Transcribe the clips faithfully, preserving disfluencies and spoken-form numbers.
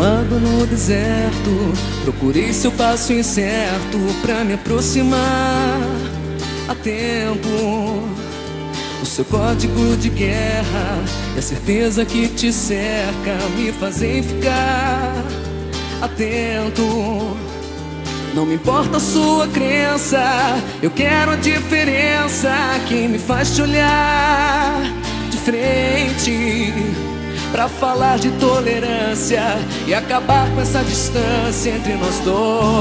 água no deserto, procurei seu passo incerto pra me aproximar a tempo. O seu código de guerra e a certeza que te cerca me fazem ficar atento. Não me importa a sua crença, eu quero a diferença que me faz te olhar de frente, pra falar de tolerância e acabar com essa distância entre nós dois.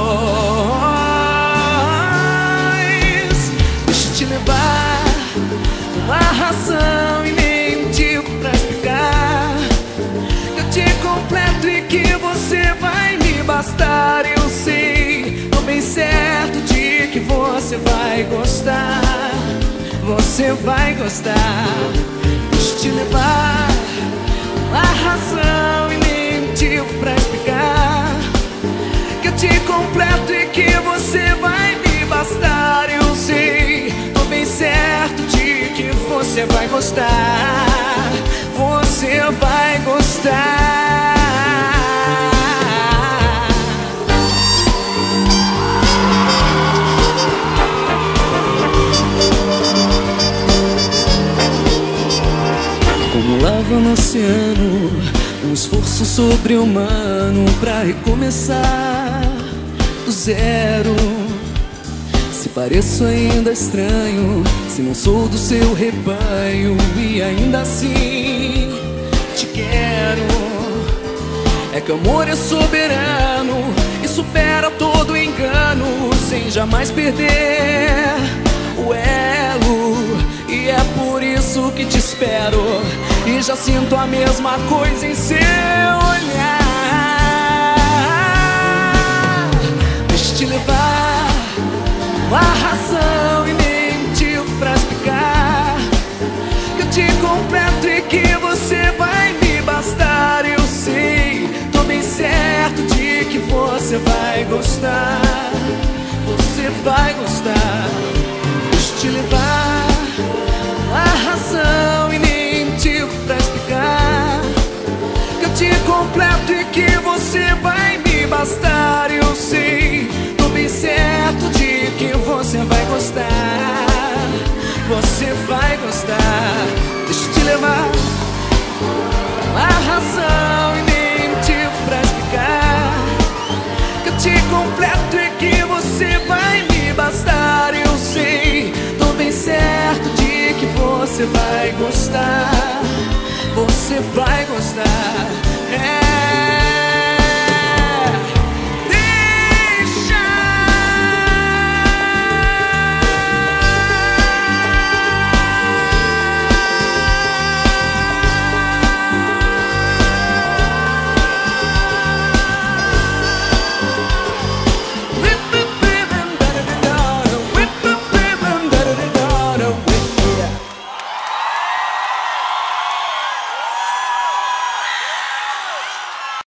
Deixa eu te levar uma razão e nem motivo pra explicar. Eu te completo e que você vai me bastar. Eu sei, tô bem certo de que você vai gostar. Você vai gostar. Deixa eu te levar uma razão e nem motivo pra explicar. Que eu te completo e que você vai me bastar. Eu sei, tô bem certo de que você vai gostar. Você vai gostar. Como lava no oceano, um esforço sobre-humano pra recomeçar do zero. Se pareço ainda estranho, se não sou do seu rebanho, e ainda assim te quero. É que o amor é soberano e supera todo engano, sem jamais perder o elo. E é por isso que te espero, e já sinto a mesma coisa em seu olhar. Deixa eu te levar uma razão e nem motivo pra explicar. Que eu te completo e que você vai me bastar. Eu sei, tô bem certo de que você vai gostar. Você vai gostar. Deixa eu te levar uma razão e nem motivo pra explicar. Que eu te completo e que você vai me bastar. Eu sei, tô bem certo de que você vai gostar.